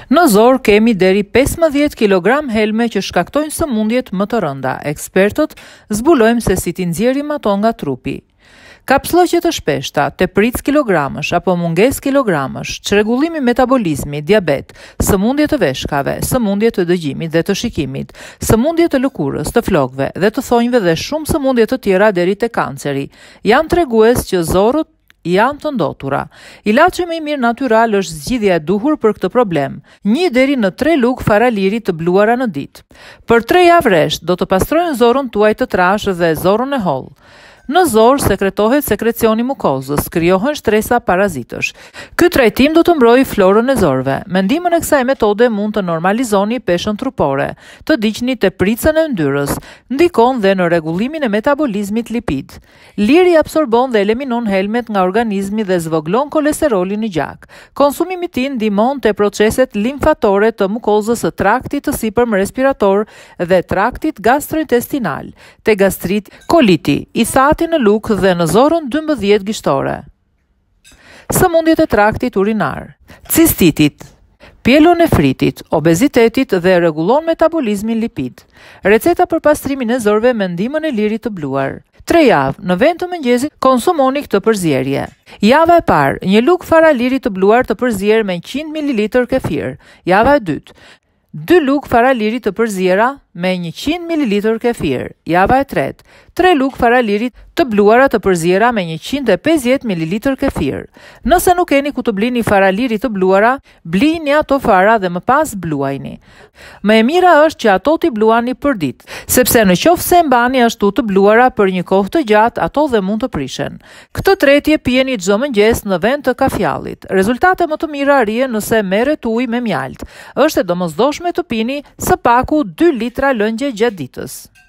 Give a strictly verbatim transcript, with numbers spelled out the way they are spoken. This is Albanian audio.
Në zor kemi deri pesëmbëdhjetë kilogram helme që shkaktojnë sëmundjet më të rënda. Ekspertët zbulojmë se si t'i nxjerrim ato nga trupi. Kapsloqe të shpeshta, tepritës kilogramësh apo mungesë kilogramësh, çrregullimi metabolizmi, diabet, sëmundje të veshkave, sëmundje të dëgjimit dhe të shikimit, sëmundje të lëkurës, të flokëve dhe të thonjve dhe shumë sëmundje të tjera deri te kanceri, janë tregues që zorët janë të ndotura. Ilaçi më i mirë natyral është zgjidhja e duhur për këtë problem. një deri në tre lugë faraliri të bluara në ditë. Për tre javë rresht do të pastrojnë zorën tuaj të trashë dhe zorën e hollë. Në zorë sekretohet sekrecioni mukozës, krijohen shtresa parazitësh. Ky trajtim do të mbrojë florën e zorëve. Me ndihmën e kësaj metode mund të normalizoni peshën trupore, të ndiqni tepritën e yndyrës, ndikon dhe në rregullimin e metabolizmit lipid. Liri absorbon dhe eliminon helmet nga organizmi dhe zvoglon kolesterolin në gjak. Konsumimi i tij ndihmon te proceset limfatore të mukozës së traktit të sipërm respirator dhe traktit gastrointestinal, te gastrit, koliti, i thatë në lukë dhe në zorën dymbëdhjetë gishtore. Sëmundjet e traktit urinar, cistitit, pielonefritit, obezitetit dhe rregullon metabolizmin lipid. Receta për pastrimin e zorëve me ndihmën e lirit të bluar. Tre javë, në vend të mëngjesit, konsumoni këtë përzierje. Java e parë, një lugë fara liri të bluar të përzier me njëqind mililitër kefir. Java e dytë, dy lugë fara liri të përziera me njëqind mililitër kefir. Java e tretë, tre lugë fara liri të bluara të përziera me njëqind e pesëdhjetë mililitër kefir. Nëse nuk keni ku të blini fara liri të bluara, blini ato fara dhe më pas bluajni. Më e mira është që ato t'i bluani për ditë, sepse në qoftë se mbani ashtu të bluara për një kohë të gjatë, ato dhe mund të prishen. Këtë tretje pijeni çdo mëngjes në vend të kafjallit. Rezultate më të mira arrihen nëse merret ujë me mjalt. Është e domosdoshme të pini së paku dy litra lëngje gjatë ditës.